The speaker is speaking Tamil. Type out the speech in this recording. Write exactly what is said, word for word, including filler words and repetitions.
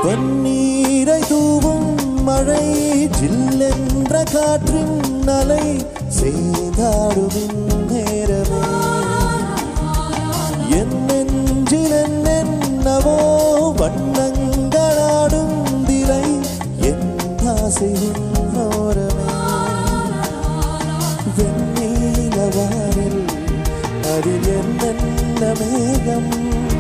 பன்னீரை தூவும் மழை ஜில்லென்ற காற்றின் அலை சேதாடுவின் நேரமே என் நெஞ்சில் என்னென்னவோ வண்ணங்களாடும் திரை என் ஆசை உன்னோரமே வெண்ணீலவானில் அதில் என்னென்ன மேகம்